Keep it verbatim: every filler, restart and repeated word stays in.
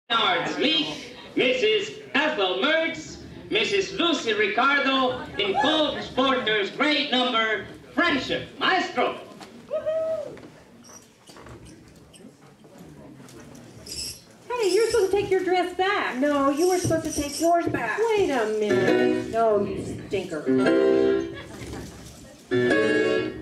Arts Leak, Missus Ethel Mertz, Missus Lucy Ricardo, in Cold Sporters grade number, Friendship. Maestro. Hey, you're supposed to take your dress back. No, you were supposed to take yours back. Wait a minute. No, you stinker.